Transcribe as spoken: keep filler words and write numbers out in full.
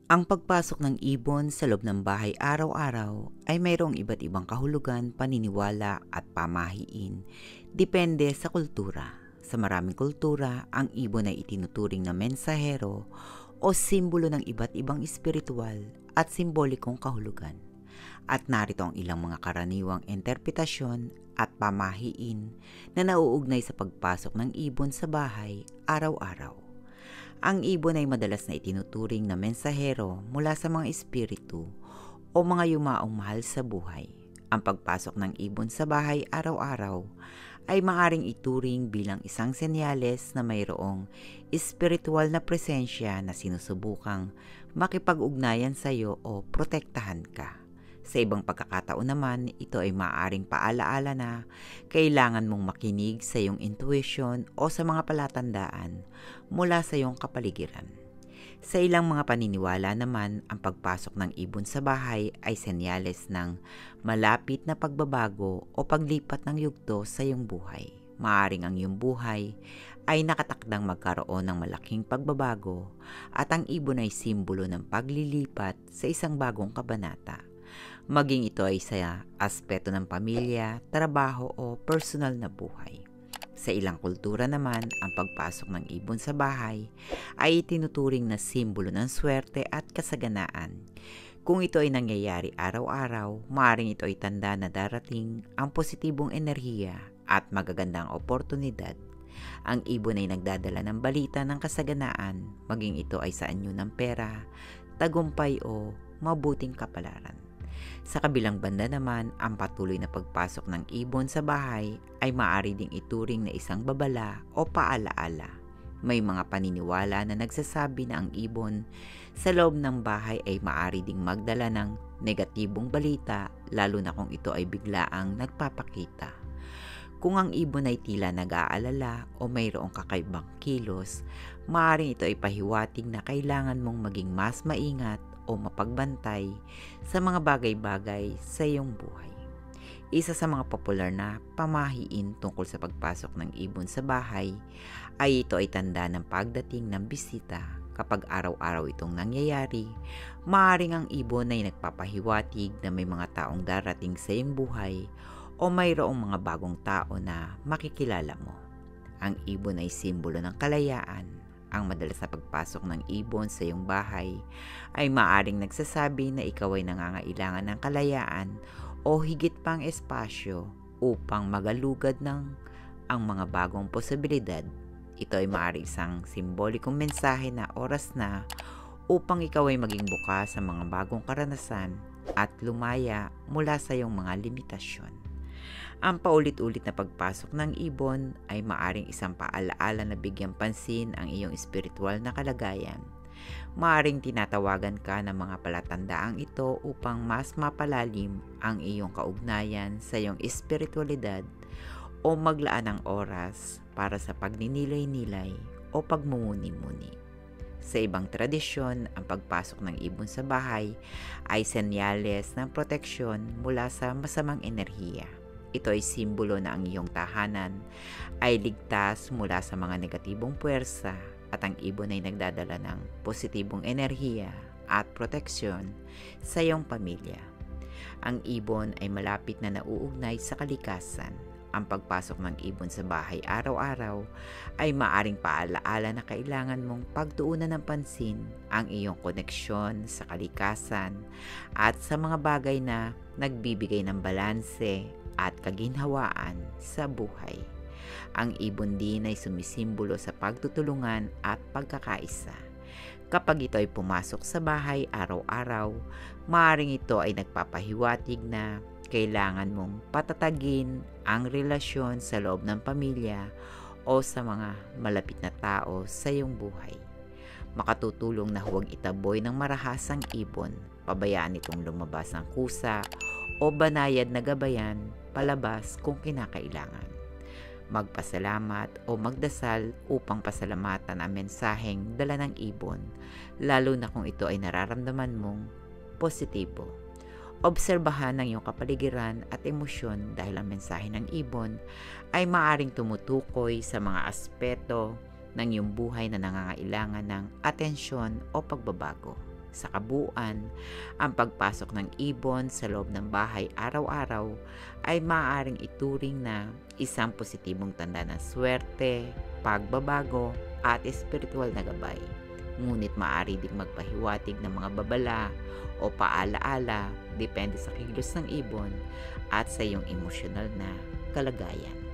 Ang pagpasok ng ibon sa loob ng bahay araw-araw ay mayroong iba't ibang kahulugan, paniniwala at pamahiin. Depende sa kultura. Sa maraming kultura, ang ibon ay itinuturing na mensahero o simbolo ng iba't ibang espiritual at simbolikong kahulugan. At narito ang ilang mga karaniwang interpretasyon at pamahiin na nauugnay sa pagpasok ng ibon sa bahay araw-araw. Ang ibon ay madalas na itinuturing na mensahero mula sa mga espiritu o mga yumaong mahal sa buhay. Ang pagpasok ng ibon sa bahay araw-araw ay maaring ituring bilang isang senyales na mayroong espiritual na presensya na sinusubukang makipag-ugnayan sa iyo o protektahan ka. Sa ibang pagkakataon naman, ito ay maaaring paalaala na kailangan mong makinig sa iyong intuition o sa mga palatandaan mula sa iyong kapaligiran. Sa ilang mga paniniwala naman, ang pagpasok ng ibon sa bahay ay senyales ng malapit na pagbabago o paglipat ng yugto sa iyong buhay. Maaaring ang iyong buhay ay nakatakdang magkaroon ng malaking pagbabago at ang ibon ay simbolo ng paglilipat sa isang bagong kabanata. Maging ito ay sa aspeto ng pamilya, trabaho o personal na buhay. Sa ilang kultura naman, ang pagpasok ng ibon sa bahay ay itinuturing na simbolo ng swerte at kasaganaan. Kung ito ay nangyayari araw-araw, maaaring ito ay tanda na darating ang positibong enerhiya at magagandang oportunidad. Ang ibon ay nagdadala ng balita ng kasaganaan, maging ito ay sa anyo ng pera, tagumpay o mabuting kapalaran. Sa kabilang banda naman, ang patuloy na pagpasok ng ibon sa bahay ay maaari ding ituring na isang babala o paalaala. May mga paniniwala na nagsasabi na ang ibon sa loob ng bahay ay maaari ding magdala ng negatibong balita, lalo na kung ito ay biglaang nagpapakita. Kung ang ibon ay tila nag-aalala o mayroong kakaibang kilos, maaaring ito ay pahiwatig na kailangan mong maging mas maingat o mapagbantay sa mga bagay-bagay sa iyong buhay. Isa sa mga popular na pamahiin tungkol sa pagpasok ng ibon sa bahay ay ito ay tanda ng pagdating ng bisita. Kapag araw-araw itong nangyayari, maaaring ang ibon ay nagpapahiwatig na may mga taong darating sa iyong buhay o mayroong mga bagong tao na makikilala mo. Ang ibon ay simbolo ng kalayaan. Ang madalas na pagpasok ng ibon sa iyong bahay ay maaaring nagsasabi na ikaw ay nangangailangan ng kalayaan o higit pang espasyo upang magalugad ng ang mga bagong posibilidad. Ito ay maaaring isang simbolikong mensahe na oras na upang ikaw ay maging bukas sa mga bagong karanasan at lumaya mula sa iyong mga limitasyon. Ang paulit-ulit na pagpasok ng ibon ay maaring isang paalaala na bigyang pansin ang iyong espiritual na kalagayan. Maaring tinatawagan ka ng mga palatandaang ito upang mas mapalalim ang iyong kaugnayan sa iyong espiritualidad o maglaan ng oras para sa pagninilay-nilay o pagmumuni-muni. Sa ibang tradisyon, ang pagpasok ng ibon sa bahay ay senyales ng proteksyon mula sa masamang enerhiya. Ito ay simbolo na ang iyong tahanan ay ligtas mula sa mga negatibong puwersa at ang ibon ay nagdadala ng positibong enerhiya at proteksyon sa iyong pamilya. Ang ibon ay malapit na nauugnay sa kalikasan. Ang pagpasok ng ibon sa bahay araw-araw ay maaring paalaala na kailangan mong pagtuunan ng pansin ang iyong koneksyon sa kalikasan at sa mga bagay na nagbibigay ng balanse at kaginhawaan sa buhay. Ang ibon din ay sumisimbolo sa pagtutulungan at pagkakaisa. Kapag ito ay pumasok sa bahay araw-araw, maaaring ito ay nagpapahiwatig na kailangan mong patatagin ang relasyon sa loob ng pamilya o sa mga malapit na tao sa iyong buhay. Makatutulong na huwag itaboy ng marahasang ibon, pabayaan itong lumabas ng kusa o banayad na gabayan palabas kung kinakailangan. Magpasalamat o magdasal upang pasalamatan ang mensaheng dala ng ibon, lalo na kung ito ay nararamdaman mong positibo. Obserbahan ang iyong kapaligiran at emosyon dahil ang mensahe ng ibon ay maaring tumutukoy sa mga aspeto ng iyong buhay na nangangailangan ng atensyon o pagbabago. Sa kabuuan, ang pagpasok ng ibon sa loob ng bahay araw-araw ay maaaring ituring na isang positibong tanda ng swerte, pagbabago at espiritual na gabay. Ngunit maaari ding magpahiwatig ng mga babala o paalaala depende sa kilos ng ibon at sa iyong emosyonal na kalagayan.